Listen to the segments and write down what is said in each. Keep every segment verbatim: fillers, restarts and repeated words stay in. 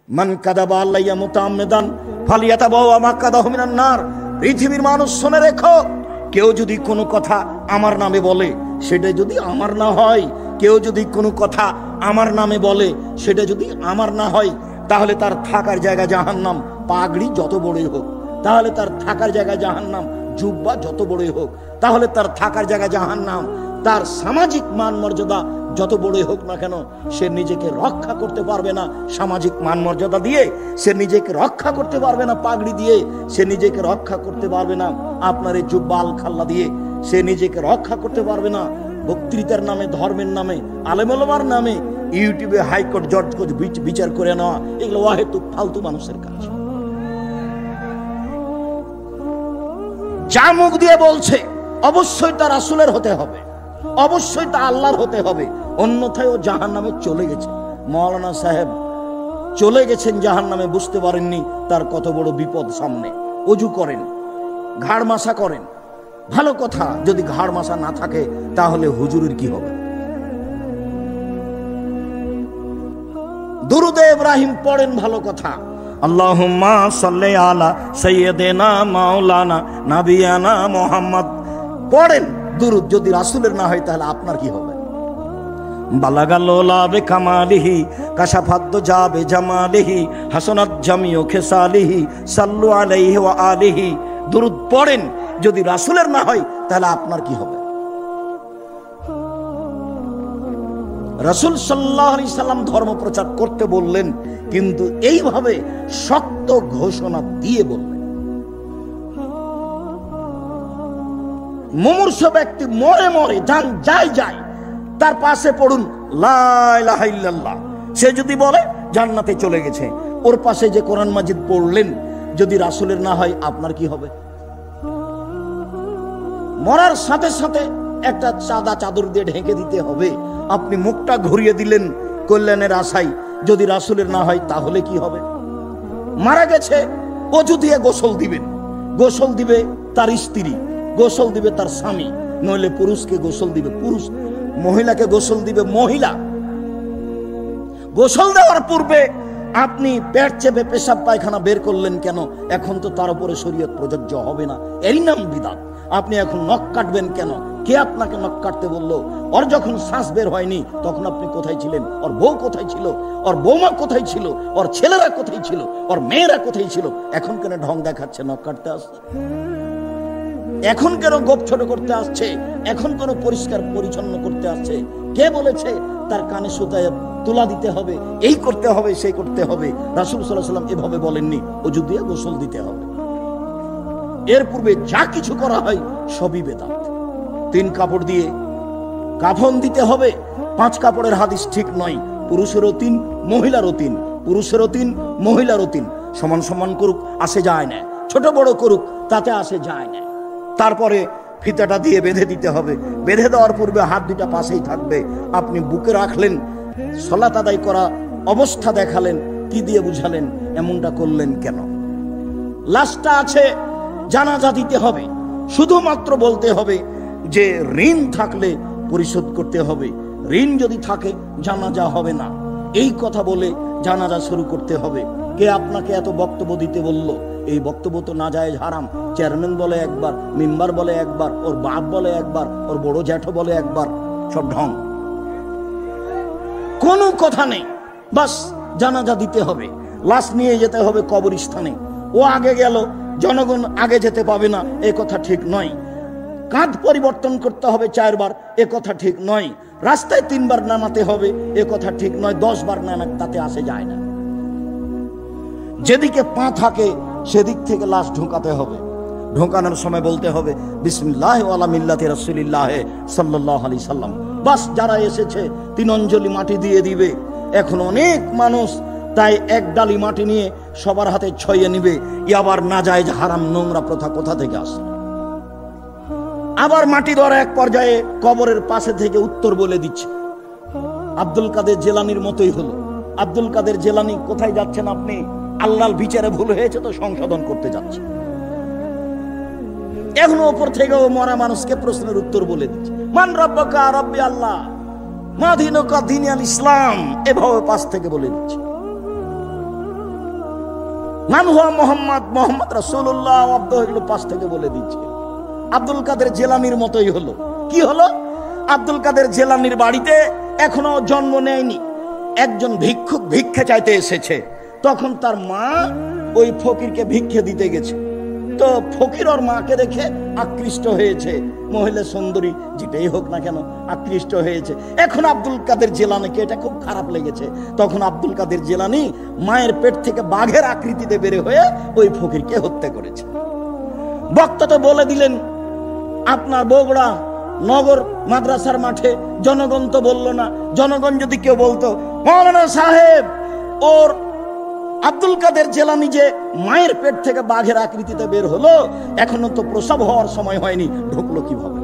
মান কাযাবা আলাইয়া মুতাআম্মিদান ফালিয়াতাবাওয়া মাকআদাহু মিনান নার। পৃথিবীর মানুষ শুনে রেখো, কেউ যদি কোনো কথা আমার নামে বলে সেটা যদি আমার না হয়, কেউ যদি কোনো কথা আমার নামে বলে সেটা যদি আমার না হয়, তাহলে তার থাকার জায়গা জাহান্নাম। পাগড়ি যত বড়ই হোক তাহলে তার থাকার জায়গা জাহান্নাম, জুব্বা যত বড়ই হোক তাহলে তার থাকার জায়গা জাহান্নাম। তার সামাজিক মান মর্যাদা যত বড়ই হোক না কেন, সে নিজেকে রক্ষা করতে পারবে না সামাজিক মান মর্যাদা দিয়ে, সে নিজেকে রক্ষা করতে পারবে না পাগড়ি দিয়ে, সে নিজেকে রক্ষা করতে পারবে না আপনার এই জুব্বা আল খাল্লা দিয়ে, সে নিজেকে রক্ষা করতে পারবে না বক্তৃতার নামে, ধর্মের নামে, আলেম ওলামার নামে ইউটিউবে হাইকোর্ট জজ বিচার করে নেওয়া। এগুলো অহেতুক ফালতু মানুষের কাজ। যা মুখ দিয়ে বলছে অবশ্যই তা রাসূলের হতে হবে, অবশ্যই তা আল্লাহর হতে হবে, অন্যথায় ও জাহান্নামে চলে গেছে। মাওলানা সাহেব চলে গেছেন জাহান্নামে, বুঝতে পারেননি তার কত বড় বিপদ সামনে। ওযু করেন, ঘাড় মাসা করেন, ভালো কথা। যদি ঘাড় মাসা না থাকে তাহলে হুজুরের কি হবে? দুরুদে ইব্রাহিম পড়েন, ভালো কথা। আল্লাহুম্মা সাল্লি আলা সাইয়্যিদিনা মাওলানা নাবিয়ানা মুহাম্মদ পড়েন দুরুদ। যদি রাসূলের না হয় তাহলে আপনার কি হবে? বালাগাল্লা বে কামালিহি কাশাফাদ জাবে জামালিহি হাসানাত জামিউ খেসালিহি সাল্লু আলাইহি ওয়া আলিহি। দুরুদ পড়েন, যদি রাসূলের না হয় তাহলে আপনার কি হবে? রাসূল সাল্লাল্লাহু আলাইহি সাল্লাম ধর্ম প্রচার করতে বললেন, কিন্তু এইভাবে শক্ত ঘোষণা দিয়ে বললেন। মুমূর্ষ ব্যক্তি মরে মরে যান যায় যায় তার পাশে পড়ুন লা ইলাহা ইল্লাল্লাহ, সে যদি বলে জান্নাতে চলে গেছে। ওর পাশে যে কোরআন মাজিদ পড়লেন, যদি রাসূলের না হয় আপনার কি হবে? মরার সাথে সাথে একটা সাদা চাদর দিয়ে ঢেকে দিতে হবে। আপনি মুখটা ঘুরিয়ে দিলেন কল্যাণের আশায়, যদি রাসূলের না হয় তাহলে কি হবে? মারা গেছে, ওযু দিয়ে গোসল দিবেন, গোসল দিবে তার স্ত্রী, গোসল দিবে তার স্বামী, নইলে পুরুষকে গোসল দিবে পুরুষ, মহিলাকে গোসল দিবে মহিলা। গোসল দেওয়ার পূর্বে আপনি পেট চেপে পেশাব পায়খানা বের করলেন কেন? এখন তো তার উপরে শরীয়ত প্রযোজ্য হবে না, এরই নাম বিদআত। আপনি এখন নখ কাটবেন কেন? কে আপনাকে নখ কাটতে বললো? ওর যখন শ্বাস বের হয়নি তখন আপনি কোথায় ছিলেন? ওর বউ কোথায় ছিল? ওর বৌমা কোথায় ছিল? ওর ছেলেরা কোথায় ছিল? ওর মেয়েরা কোথায় ছিল? এখন কেন ঢং দেখাচ্ছে, নখ কাটতে আসছে? এখন কেন গোপ ছোট করতে আসছে? এখন কেন পরিষ্কার পরিচ্ছন্ন করতে আসছে? কে বলেছে তার কানে সুতায় তুলা দিতে হবে, এই করতে হবে, সেই করতে হবে? রাসূল সাল্লাল্লাহু আলাইহি ওয়াসাল্লাম এভাবে বলেননি। ওযু দিয়ে গোসল দিতে হবে। এর পূর্বে যা কিছু করা হয় সবই বেদাত। তিন কাপড় দিয়ে কাফন দিতে হবে। পাঁচ কাপড়ের হাদিস ঠিক নয়। পুরুষেরও তিন, মহিলারও তিন, পুরুষেরও তিন, মহিলারও তিন। সমান সমান করুক, আসে যায় না। ছোট বড় করুক, তাতে আসে যায় না। তারপরে ফিতাটা দিয়ে বেঁধে দিতে হবে। বেঁধে দেওয়ার পূর্বে হাত দুটা পাশেই থাকবে। আপনি বুকে রাখলেন, সালাত আদায় করা অবস্থা দেখালেন, কি দিয়ে বুঝালেন? এমনটা করলেন কেন? লাশটা আছে, জানাজা দিতে হবে। শুধুমাত্র বলতে হবে যে ঋণ থাকলে পরিশোধ করতে হবে, ঋণ যদি থাকে জানাজা হবে না, এই কথা বলে জানাজা শুরু করতে হবে। কে আপনাকে এত বক্তব্য দিতে বলল? এই বক্তব্য তো নাজায়েজ, হারাম। চেয়ারম্যান বলে একবার, মেম্বার বলে একবার, ওর বাপ বলে একবার, ওর বড় জ্যাঠো বলে একবার, সব ঢং। কোনো কথা নেই, বাস জানাজা দিতে হবে। লাশ নিয়ে যেতে হবে কবরস্থানে। ও আগে গেল, জনগণ আগে যেতে পাবে না, এ কথা ঠিক নয়। কাঁধ পরিবর্তন করতে হবে চারবার, এ কথা ঠিক নয়। রাস্তায় তিনবার নামাতে হবে, এ কথা ঠিক নয়। দশ বার নামাক, তাতে আসে যায় না। যেদিকে পা থাকে সেদিক থেকে লাশ ঢোকাতে হবে। ঢোকানোর সময় বলতে হবে বিসমিল্লাহি ওয়া আলা মিল্লাতি রাসূলিল্লাহ সাল্লাল্লাহু আলাইহি সাল্লাম। বাস, যারা এসেছে তিন অঞ্জলি মাটি দিয়ে দিবে। এখন অনেক মানুষ তাই এক ডালি মাটি নিয়ে সবার হাতে ছড়িয়ে নিবে। আবার নাজায়েজ, হারাম, নোংরা প্রথা কোথা থেকে আসে? আবার মাটি ধরা এক পর্যায়ে কবরের পাশে থেকে উত্তর বলে দিচ্ছে। আব্দুল কাদের জেলানির মতোই হলো। আব্দুল কাদের জেলানি কোথায় যাচ্ছেন আপনি? আল্লাহর বিচারে ভুল হয়েছে তো সংশোধন করতে যাচ্ছে। এখন ওপর থেকে ও মরা মানুষকে প্রশ্নের উত্তর বলে দিচ্ছে। মান রাব্বুকা? রাব্বি আল্লাহ। মা দীনুকা? দীন আল ইসলাম। এভাবে পাশ থেকে বলে দিচ্ছে। মান হুয়া মোহাম্মদ, মোহাম্মদ রাসূলুল্লাহ আব্দুহ, এগুলো পাশ থেকে বলে দিচ্ছে। আব্দুল কাদের জেলানির মতোই হলো। কি হলো? আব্দুল কাদের জেলানির বাড়িতে এখনো জন্ম নেয়নি, একজন ভিক্ষুক ভিক্ষা চাইতে এসেছে। তখন তার মা ওই ফকিরকে ভিক্ষে দিতে গেছে। তো ফকির ওর মাকে দেখে আকৃষ্ট হয়েছে, মহিলা সুন্দরী যেটাই হোক না কেন আকৃষ্ট হয়েছে। এখন আব্দুল কাদের জেলানিকে এটা খুব খারাপ লেগেছে। তখন আব্দুল কাদের জেলানি মায়ের পেট থেকে বাঘের আকৃতিতে বের হয়ে ওই ফকিরকে হত্যা করেছে। বক্তা তো বলে দিলেন, আপনার বগুড়া নগর মাদ্রাসার মাঠে জনগণ তো বললো না, জনগণ যদি কেউ বলতো মাওলানা সাহেব ওর আব্দুল কাদের জেলানি যে মায়ের পেট থেকে বাঘের আকৃতিতে বের হলো, এখনো তো প্রসব হওয়ার সময় হয়নি, ঢুকলো কিভাবে?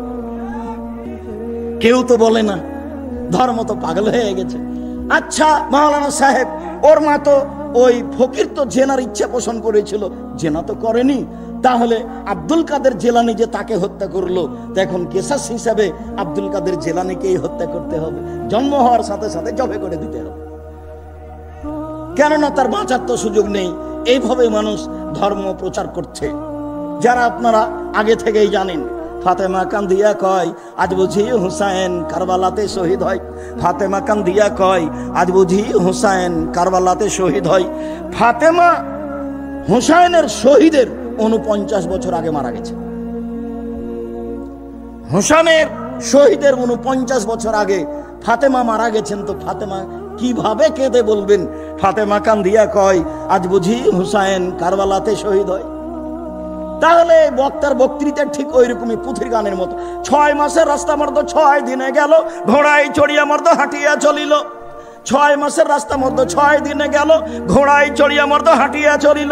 কেউ তো বলে না, ধর্ম তো পাগল হয়ে গেছে। আচ্ছা মাওলানা সাহেব, ওর মা তো ওই ফকির তো জেনার ইচ্ছা পোষণ করেছিল, জেনা তো করেনি, তাহলে আব্দুল কাদের জেলানি যে তাকে হত্যা করলো, এখন কেসাস হিসাবে আব্দুল কাদের জেলানিকেই হত্যা করতে হবে, জন্ম হওয়ার সাথে সাথে জবে করে দিতে হবে, কেননা তার বাঁচার তো সুযোগ নেই। এইভাবে মানুষ ধর্ম প্রচার করছে, যারা আপনারা আগে থেকেই জানেন। ফাতেমা কান্দিয়া কয় আজ বুঝি হুসাইন কারবালাতে শহীদ হয়। ফাতেমা কান্দিয়া কয় আজ বুঝি হুসাইন কারবালাতে শহীদ হয়। ফাতেমা হুসাইনের শহীদের উনপঞ্চাশ বছর আগে মারা গেছে। হুসাইনের শহীদের উনপঞ্চাশ বছর আগে ফাতেমা মারা গেছেন। তো ফাতেমা কিভাবে কেঁদে বলবেন? ফাতেমা কান্দিয়া কয় আজ বুঝি হুসাইন কারবালাতে শহীদ হয়। তাহলে বক্তার বক্তৃতা ঠিক ওই রকমই পুথির গানের মতো। ছয় মাসের রাস্তা মর্দ ছয় দিনে গেল, ঘোড়ায় চড়িয়া মর্দ হাঁটিয়া চলিল। ছয় মাসের রাস্তা মর্দ ছয় দিনে গেল, ঘোড়ায় চড়িয়া মর্দ হাঁটিয়া চলিল।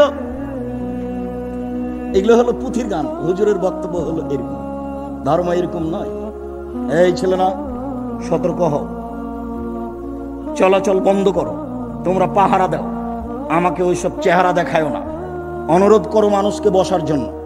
এগুলো হলো পুথির গান। হুজুরের বক্তব্য হলো এরকম, ধর্ম এরকম নয়। এই ছিল না, সতর্ক হও, চলাচল বন্ধ করো, তোমরা পাহারা দাও, আমাকে ওইসব চেহারা দেখায়ও না। অনুরোধ করো মানুষকে বসার জন্য।